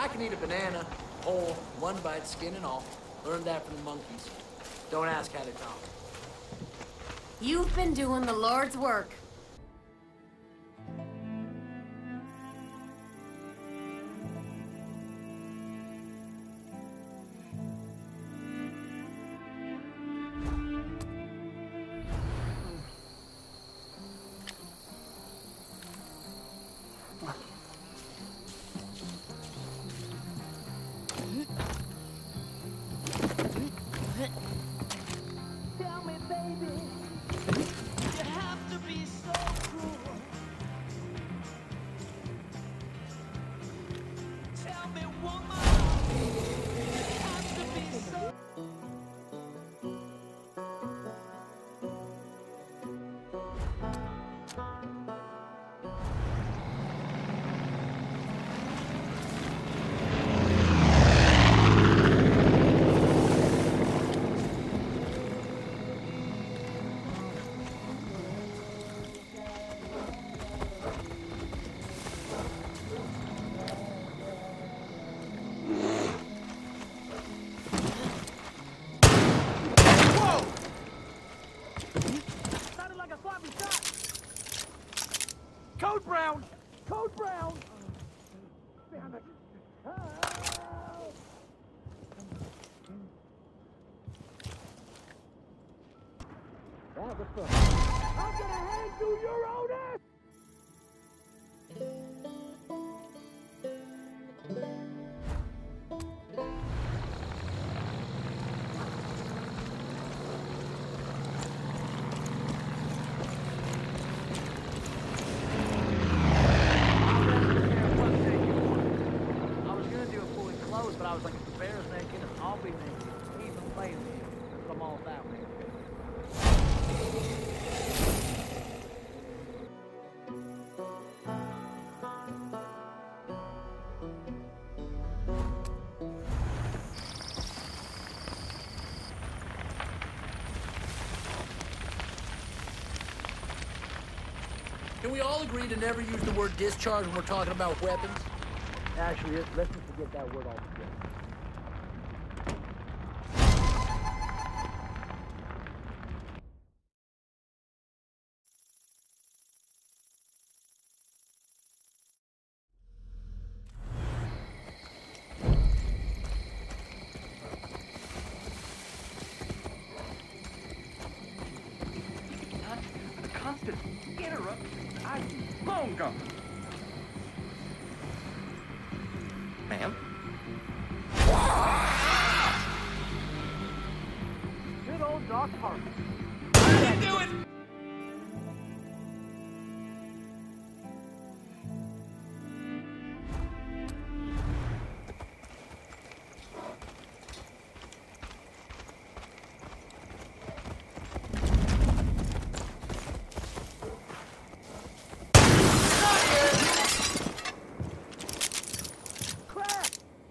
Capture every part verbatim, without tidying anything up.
I can eat a banana, whole, one bite, skin and all. Learned that from the monkeys. Don't ask how they talk. You've been doing the Lord's work. Tell me, baby, you have to be so cruel. Tell me, woman, you have to be so. Sounded like a sloppy shot. Code Brown! Code Brown! Damn it. Help! That was fun. I'm gonna hand you your owner! I was gonna do a fully clothed, but I was like, if the bear's naked, I'll be naked. Even play with me. I'm all about me. Can we all agree to never use the word discharge when we're talking about weapons? Actually, let's just forget that word altogether. The constant interruptions. I long gone. Ma'am? Good old Doc Parker. How you doing? Crack!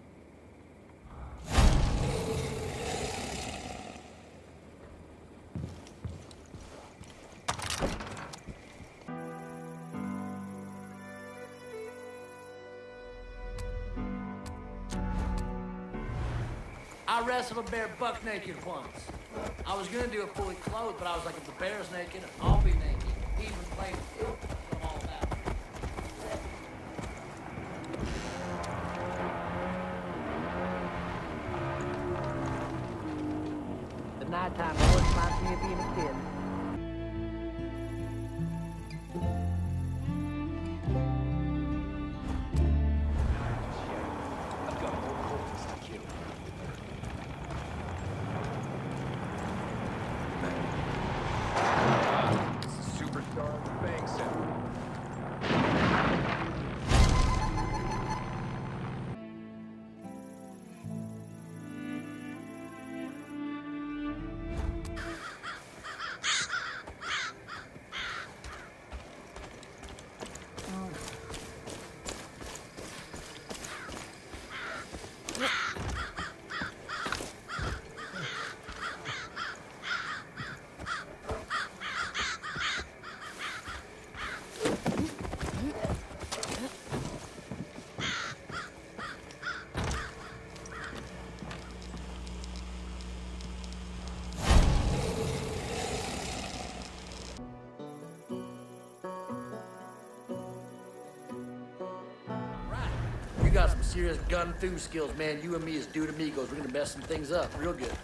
I wrestled a bear buck naked once. I was gonna do it fully clothed, but I was like, if the bear's naked, I'll be naked. Even play with you. I'm all about it. The nighttime always reminds me of being a kid. I've got more corpses to kill. This is Superstar of the Bang Center. got some serious gun through skills, man. You and me as dude amigos. We're gonna mess some things up real good.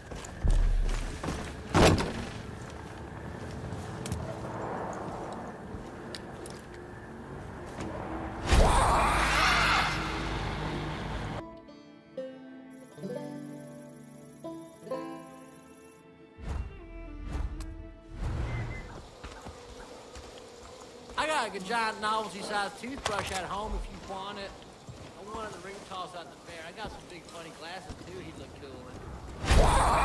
I got a giant novelty-sized toothbrush at home if you want it. I wanted the ring toss out the fair. I got some big funny glasses too. He'd look cool in.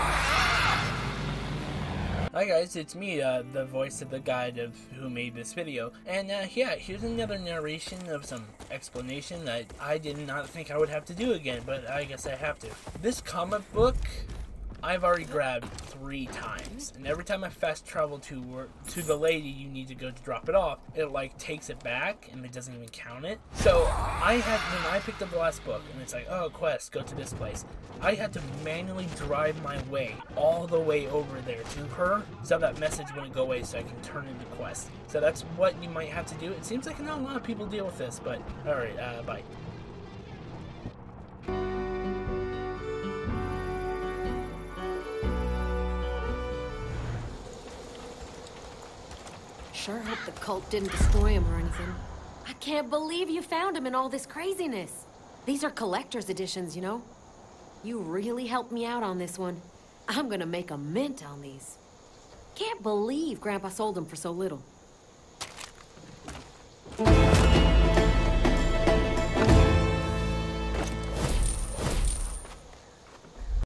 Hi guys, it's me, uh, the voice of the guide of who made this video. And uh, yeah, here's another narration of some explanation that I did not think I would have to do again, but I guess I have to. This comic book, I've already grabbed three times, and every time I fast travel to work, to the lady you need to go to drop it off, it like takes it back and it doesn't even count it. So I had, when I picked up the last book and it's like, oh, quest, go to this place, I had to manually drive my way all the way over there to her so that message wouldn't go away so I can turn in the quest. So that's what you might have to do. It seems like not a lot of people deal with this, but alright, uh, bye. Sure hope the cult didn't destroy him or anything. I can't believe you found him in all this craziness. These are collector's editions, you know? You really helped me out on this one. I'm gonna make a mint on these. Can't believe Grandpa sold them for so little.